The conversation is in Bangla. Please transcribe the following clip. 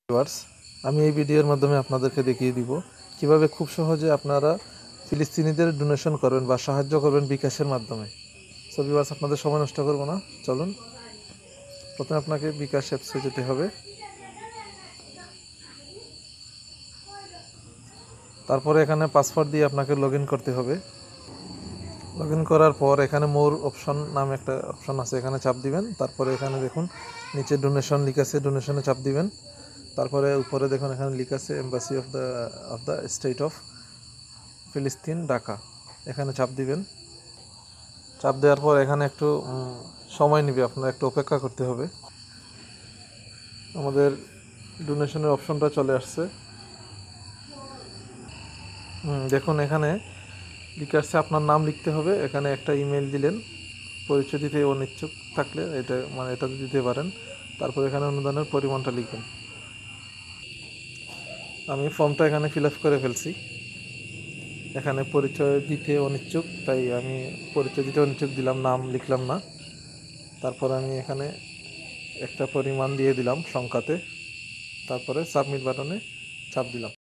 ভিউয়ার্স, আমি এই ভিডিওর মাধ্যমে আপনাদেরকে দেখিয়ে দিব কিভাবে খুব সহজে আপনারা ফিলিস্তিনিদের ডোনেশন করবেন বা সাহায্য করবেন বিকাশের মাধ্যমে। সো ভিউয়ার্স, আপনাদের সময় নষ্ট করব না, চলুন। প্রথমে আপনাকে বিকাশ অ্যাপসে যেতে হবে, তারপরে এখানে পাসওয়ার্ড দিয়ে আপনাকে লগ ইন করতে হবে। লগ ইন করার পর এখানে মোর অপশন নামে একটা অপশন আছে, এখানে চাপ দিবেন। তারপরে এখানে দেখুন নিচে ডোনেশন লিখা আছে, ডোনেশনে চাপ দিবেন। তারপরে উপরে দেখুন এখানে লিখা আছে embassy of the state of ফিলিস্তিন, ঢাকা। এখানে চাপ দিবেন। চাপ দেওয়ার পর এখানে একটু সময় নেবে, আপনার একটু অপেক্ষা করতে হবে। আমাদের ডোনেশনের অপশনটা চলে আসছে। দেখুন এখানে লিখে আসছে আপনার নাম লিখতে হবে। এখানে একটা ইমেল দিলেন, পরিচয় দিতে অনিচ্ছুক থাকলে এটা দিতে পারেন। তারপর এখানে অনুদানের পরিমাণটা লিখবেন। আমি ফর্মটা এখানে ফিল আপ করে ফেলছি। এখানে পরিচয় দিতে অনিচ্ছুক, তাই আমি পরিচয় দিতে অনিচ্ছুক দিলাম, নাম লিখলাম না। তারপর আমি এখানে একটা পরিমাণ দিয়ে দিলাম সংখ্যাতে। তারপরে সাবমিট বাটনে চাপ দিলাম।